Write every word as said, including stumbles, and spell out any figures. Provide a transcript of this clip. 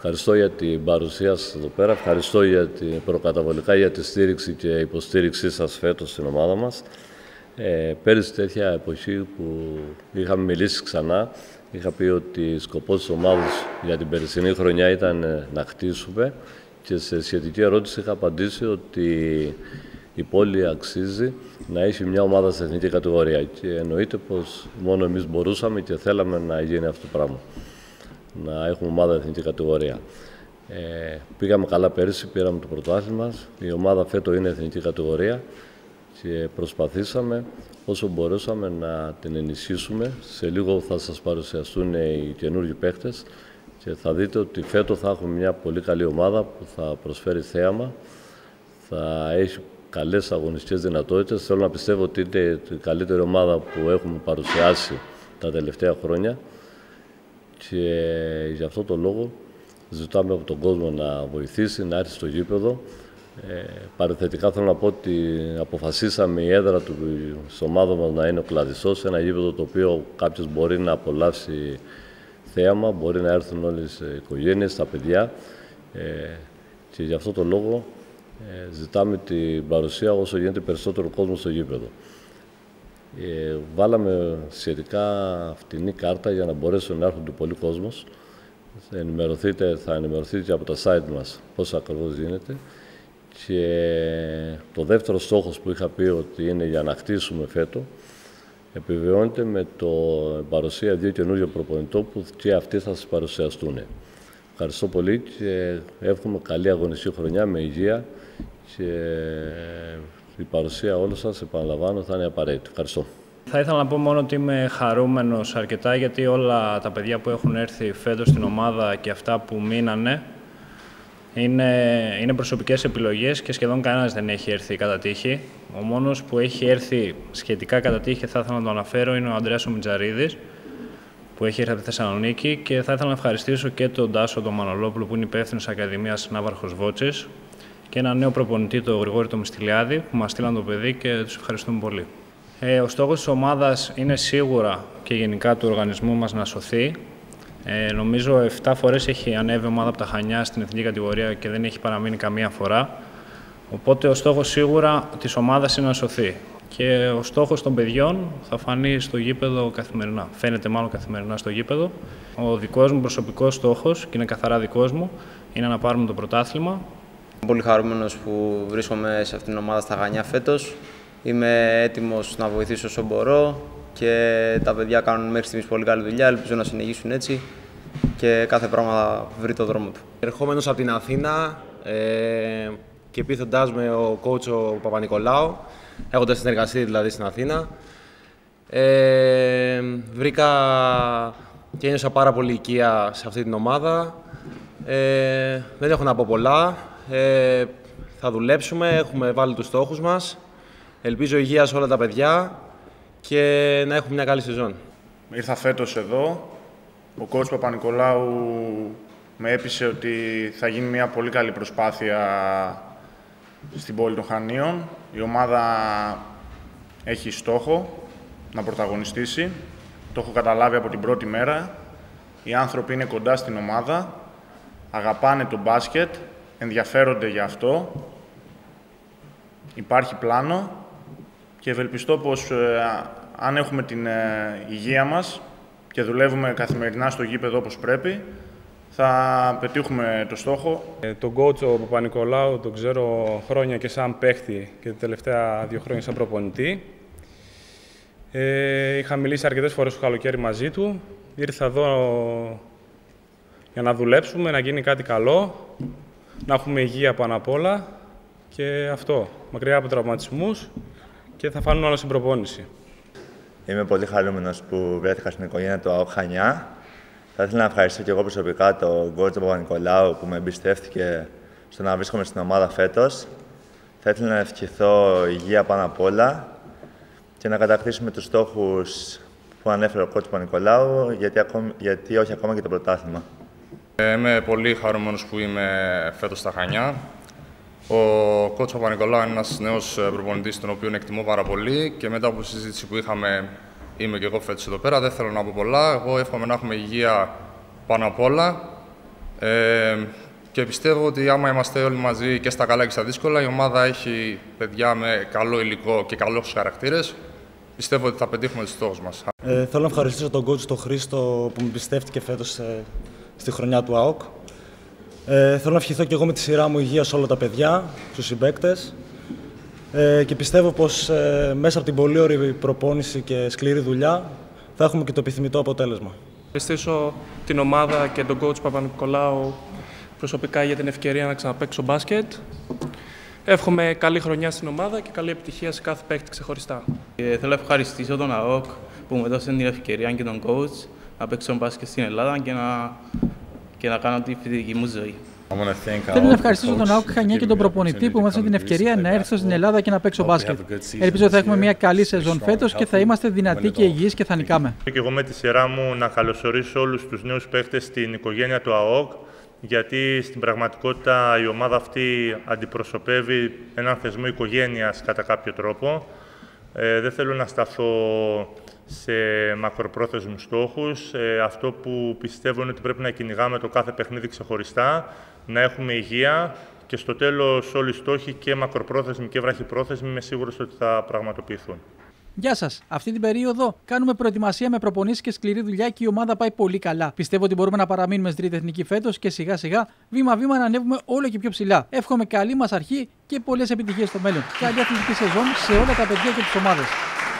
Ευχαριστώ για την παρουσία σας εδώ πέρα. Ευχαριστώ για την, προκαταβολικά για τη στήριξη και υποστήριξή σας φέτος στην ομάδα μας. Ε, πέρυσι τέτοια εποχή που είχαμε μιλήσει ξανά, είχα πει ότι σκοπός της ομάδας για την περσινή χρονιά ήταν να χτίσουμε και σε σχετική ερώτηση είχα απαντήσει ότι η πόλη αξίζει να έχει μια ομάδα σε εθνική κατηγορία και εννοείται πως μόνο εμείς μπορούσαμε και θέλαμε να γίνει αυτό το πράγμα. Να έχουμε ομάδα εθνική κατηγορία. Ε, πήγαμε καλά πέρυσι, πήραμε το πρωτάθλημα. Η ομάδα φέτος είναι εθνική κατηγορία και προσπαθήσαμε όσο μπορούσαμε να την ενισχύσουμε. Σε λίγο θα σας παρουσιαστούν οι καινούργιοι παίκτες και θα δείτε ότι φέτος θα έχουμε μια πολύ καλή ομάδα που θα προσφέρει θέαμα, θα έχει καλές αγωνιστικές δυνατότητες. Θέλω να πιστεύω ότι είναι η καλύτερη ομάδα που έχουμε παρουσιάσει τα τελευταία χρόνια. Και γι' αυτό το λόγο ζητάμε από τον κόσμο να βοηθήσει, να έρθει στο γήπεδο. Ε, παρενθετικά θέλω να πω ότι αποφασίσαμε η έδρα του της ομάδας μας να είναι ο Κλαδισσός, ένα γήπεδο το οποίο κάποιος μπορεί να απολαύσει θέαμα, μπορεί να έρθουν όλες οι οικογένειες, τα παιδιά. Ε, και γι' αυτό το λόγο ε, ζητάμε την παρουσία όσο γίνεται περισσότερο κόσμο στο γήπεδο. Ε, βάλαμε σχετικά φτηνή κάρτα για να μπορέσουν να έρχονται πολλοί κόσμος. Ενημερωθείτε, θα ενημερωθείτε από τα site μας πώς ακριβώς γίνεται. Και το δεύτερο στόχος που είχα πει ότι είναι για να χτίσουμε φέτος επιβεβαιώνεται με το παρουσία δύο καινούριων προπονητών που και αυτοί θα σας παρουσιαστούν. Ευχαριστώ πολύ και εύχομαι καλή αγωνιστική χρονιά με υγεία και η παρουσία όλων σας, επαναλαμβάνω, θα είναι απαραίτητη. Ευχαριστώ. Θα ήθελα να πω μόνο ότι είμαι χαρούμενος αρκετά γιατί όλα τα παιδιά που έχουν έρθει φέτος στην ομάδα και αυτά που μείνανε είναι, είναι προσωπικές επιλογές και σχεδόν κανένας δεν έχει έρθει κατά τύχη. Ο μόνος που έχει έρθει σχετικά κατά τύχη και θα ήθελα να το αναφέρω είναι ο Ανδρέας ο Μιτζαρίδης που έχει έρθει από τη Θεσσαλονίκη και θα ήθελα να ευχαριστήσω και τον Τάσο τον Μανολόπουλο που είναι υπεύθυνος Ακαδημίας Ναύαρχος Βότσης και ένα νέο προπονητή, τον Γρηγόρη τον Μιστηλιάδη, που μας στείλαν το παιδί και τους ευχαριστούμε πολύ. Ε, ο στόχος της ομάδας είναι σίγουρα και γενικά του οργανισμού μας να σωθεί. Ε, νομίζω επτά φορές έχει ανέβει ομάδα από τα Χανιά στην εθνική κατηγορία και δεν έχει παραμείνει καμία φορά. Οπότε ο στόχος σίγουρα της ομάδας είναι να σωθεί. Και ο στόχος των παιδιών θα φανεί στο γήπεδο καθημερινά. Φαίνεται μάλλον καθημερινά στο γήπεδο. Ο δικός μου προσωπικός στόχος, και είναι καθαρά δικός μου, είναι να πάρουμε το πρωτάθλημα. Είμαι πολύ χαρούμενος που βρίσκομαι σε αυτήν την ομάδα στα Χανιά φέτος. Είμαι έτοιμος να βοηθήσω όσο μπορώ και τα παιδιά κάνουν μέχρι στιγμής πολύ καλή δουλειά. Ελπίζω να συνεχίσουν έτσι και κάθε πράγμα θα βρει το δρόμο του. Ερχόμενος από την Αθήνα ε, και πείθοντάς με ο coach ο Παπα-Νικολάου, έχοντας συνεργαστεί δηλαδή στην Αθήνα, ε, βρήκα και ένιωσα πάρα πολύ οικία σε αυτή την ομάδα. Ε, δεν έχω να πω πολλά. Ε, θα δουλέψουμε, έχουμε βάλει τους στόχους μας. Ελπίζω υγεία σε όλα τα παιδιά και να έχουμε μια καλή σεζόν. Ήρθα φέτος εδώ. Ο coach Παπα-Νικολάου με έπεισε ότι θα γίνει μια πολύ καλή προσπάθεια στην πόλη των Χανίων. Η ομάδα έχει στόχο να πρωταγωνιστήσει. Το έχω καταλάβει από την πρώτη μέρα. Οι άνθρωποι είναι κοντά στην ομάδα, αγαπάνε το μπάσκετ, ενδιαφέρονται για αυτό. Υπάρχει πλάνο και ευελπιστώ πως ε, αν έχουμε την ε, υγεία μας και δουλεύουμε καθημερινά στο γήπεδο όπως πρέπει, θα πετύχουμε το στόχο. Ε, τον coach ο Παπα-Νικολάου τον ξέρω χρόνια και σαν παίχτη και τα τελευταία δύο χρόνια σαν προπονητή. Ε, είχα μιλήσει αρκετές φορές το καλοκαίρι μαζί του. Ήρθα εδώ για να δουλέψουμε, να γίνει κάτι καλό, να έχουμε υγεία πάνω απ' όλα και αυτό, μακριά από τραυματισμούς και θα φάνουν όλα στην προπόνηση. Είμαι πολύ χαρούμενος που βρέθηκα στην οικογένεια του ΑΟΚ Χανιά. Θα ήθελα να ευχαριστήσω και εγώ προσωπικά τον coach Παπα-Νικολάου που με εμπιστεύτηκε στο να βρίσκομαι στην ομάδα φέτος. Θα ήθελα να ευχηθώ υγεία πάνω απ' όλα και να κατακτήσουμε τους στόχους που ανέφερε ο coach Παπα-Νικολάου, γιατί, ακόμη, γιατί όχι ακόμα και το πρωτάθλημα. Είμαι πολύ χαρούμενος που είμαι φέτος στα Χανιά. Ο coach Παπα-Νικολάου είναι ένας νέος προπονητής, τον οποίο εκτιμώ πάρα πολύ και μετά από τη συζήτηση που είχαμε, είμαι και εγώ φέτος εδώ πέρα. Δεν θέλω να πω πολλά. Εγώ εύχομαι να έχουμε υγεία πάνω απ' όλα. Ε, και πιστεύω ότι άμα είμαστε όλοι μαζί και στα καλά και στα δύσκολα, η ομάδα έχει παιδιά με καλό υλικό και καλούς χαρακτήρες. Πιστεύω ότι θα πετύχουμε τους στόχους μας. Ε, θέλω να ευχαριστήσω τον coach τον Χρήστο που με πιστεύτηκε φέτος ε, στη χρονιά του ΑΟΚ. Ε, θέλω να ευχηθώ και εγώ με τη σειρά μου υγεία σε όλα τα παιδιά, στους συμπαίκτες. Ε, και πιστεύω πως ε, μέσα από την πολύ ωραία προπόνηση και σκληρή δουλειά θα έχουμε και το επιθυμητό αποτέλεσμα. Ευχαριστήσω την ομάδα και τον coach Παπα-Νικολάου προσωπικά για την ευκαιρία να ξαναπαίξω μπάσκετ. Εύχομαι καλή χρονιά στην ομάδα και καλή επιτυχία σε κάθε παίκτη ξεχωριστά. Ε, θέλω να ευχαριστήσω τον ΑΟΚ που μου έδωσε την ευκαιρία και τον coach να παίξω μπάσκετ στην Ελλάδα και να, και να κάνω τη φοιτητική μου ζωή. Θέλω να ευχαριστήσω τον ΑΟΚ Χανιά και τον προπονητή που μου έδωσαν την ευκαιρία να έρθω στην Ελλάδα και να παίξω μπάσκετ. Ελπίζω ότι θα έχουμε μια καλή σεζόν φέτος και θα είμαστε δυνατοί και υγιείς και θα νικάμε. Και εγώ με τη σειρά μου να καλωσορίσω όλους τους νέους παίχτες στην οικογένεια του ΑΟΚ, γιατί στην πραγματικότητα η ομάδα αυτή αντιπροσωπεύει έναν θεσμό οικογένειας κατά κάποιο τρόπο. Ε, δεν θέλω να σταθώ σε μακροπρόθεσμους στόχους. Ε, αυτό που πιστεύω είναι ότι πρέπει να κυνηγάμε το κάθε παιχνίδι ξεχωριστά, να έχουμε υγεία και στο τέλος όλοι οι στόχοι και μακροπρόθεσμοι και βραχυπρόθεσμοι είμαι σίγουρος ότι θα πραγματοποιηθούν. Γεια σας. Αυτή την περίοδο κάνουμε προετοιμασία με προπονήσεις και σκληρή δουλειά και η ομάδα πάει πολύ καλά. Πιστεύω ότι μπορούμε να παραμείνουμε στην τρίτη εθνική φέτος και σιγά σιγά, βήμα-βήμα, να ανέβουμε όλο και πιο ψηλά. Εύχομαι καλή μας αρχή και πολλές επιτυχίες στο μέλλον. Καλή αθλητική σεζόν σε όλα τα παιδιά και τις ομάδες.